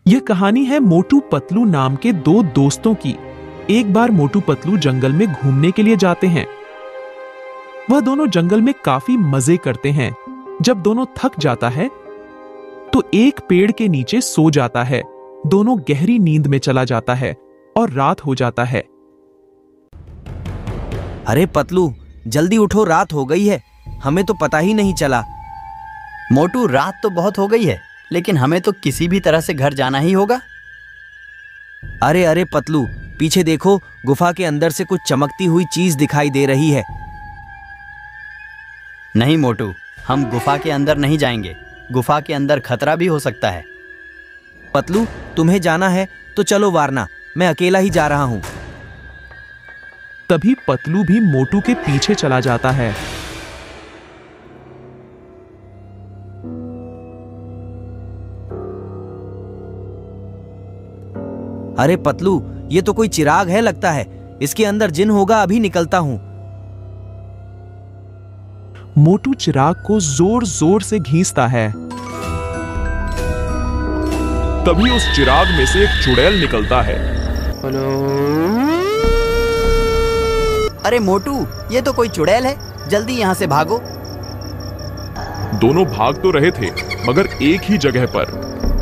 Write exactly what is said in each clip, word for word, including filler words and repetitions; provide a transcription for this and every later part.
यह कहानी है मोटू पतलू नाम के दो दोस्तों की। एक बार मोटू पतलू जंगल में घूमने के लिए जाते हैं। वह दोनों जंगल में काफी मजे करते हैं। जब दोनों थक जाता है तो एक पेड़ के नीचे सो जाता है। दोनों गहरी नींद में चला जाता है और रात हो जाता है। अरे पतलू, जल्दी उठो, रात हो गई है, हमें तो पता ही नहीं चला। मोटू, रात तो बहुत हो गई है, लेकिन हमें तो किसी भी तरह से घर जाना ही होगा। अरे अरे पतलू, पीछे देखो, गुफा के अंदर से कुछ चमकती हुई चीज दिखाई दे रही है। नहीं मोटू, हम गुफा के अंदर नहीं जाएंगे। गुफा के अंदर खतरा भी हो सकता है। पतलू, तुम्हें जाना है तो चलो, वरना मैं अकेला ही जा रहा हूं। तभी पतलू भी मोटू के पीछे चला जाता है। अरे पतलू, ये तो कोई चिराग है लगता है। इसके अंदर जिन होगा, अभी निकलता हूं। मोटू चिराग को जोर जोर से घींचता है। तभी उस चिराग में से एक चुड़ैल निकलता है। अरे मोटू, ये तो कोई चुड़ैल है, जल्दी यहां से भागो। दोनों भाग तो रहे थे, मगर एक ही जगह पर।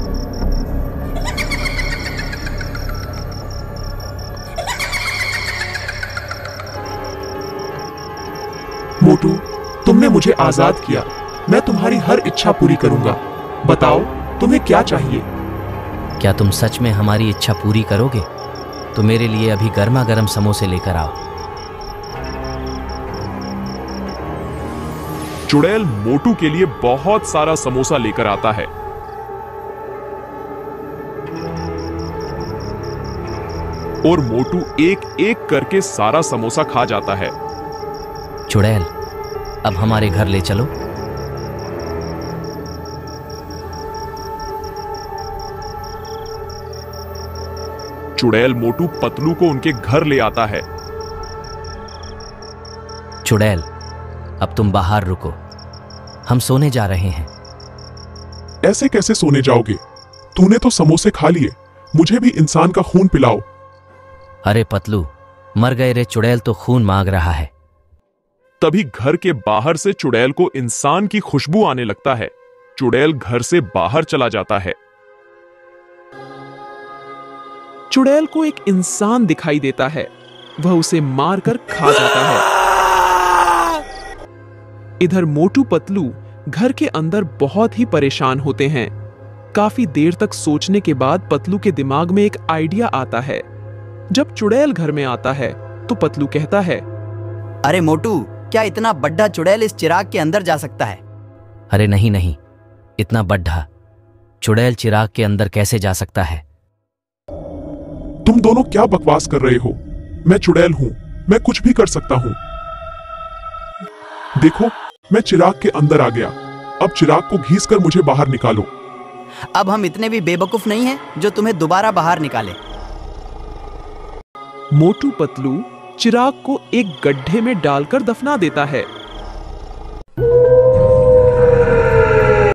मोटू, तुमने मुझे आजाद किया। मैं तुम्हारी हर इच्छा पूरी करूंगा। बताओ, तुम्हें क्या चाहिए? क्या तुम सच में हमारी इच्छा पूरी करोगे? तो मेरे लिए अभी गर्मा गर्म समोसे लेकर आओ। चुड़ैल मोटू के लिए बहुत सारा समोसा लेकर आता है। और मोटू एक एक करके सारा समोसा खा जाता है। चुड़ैल, अब हमारे घर ले चलो। चुड़ैल मोटू पतलू को उनके घर ले आता है। चुड़ैल, अब तुम बाहर रुको, हम सोने जा रहे हैं। ऐसे कैसे सोने जाओगे? तूने तो समोसे खा लिए, मुझे भी इंसान का खून पिलाओ। अरे पतलू, मर गए रे चुड़ैल तो खून मांग रहा है। तभी घर के बाहर से चुड़ैल को इंसान की खुशबू आने लगता है। चुड़ैल घर से बाहर चला जाता है। चुड़ैल को एक इंसान दिखाई देता है। वह उसे मारकर खा जाता है। इधर मोटू पतलू घर के अंदर बहुत ही परेशान होते हैं। काफी देर तक सोचने के बाद पतलू के दिमाग में एक आइडिया आता है। जब चुड़ैल घर में आता है तो पतलू कहता है, अरे मोटू, क्या इतना बड़ा चुड़ैल इस चिराग के अंदर जा सकता है? अरे नहीं नहीं, इतना बड़ा चुड़ैल चिराग के अंदर कैसे जा सकता है? तुम दोनों क्या बकवास कर रहे हो? मैं चुड़ैल हूं, मैं कुछ भी कर सकता हूं। देखो, मैं चिराग के अंदर आ गया। अब चिराग को घींचकर मुझे बाहर निकालो। अब हम इतने भी बेवकूफ नहीं हैं जो तुम्हें दोबारा बाहर निकाले। मोटू पतलू चिराग को एक गड्ढे में डालकर दफना देता है।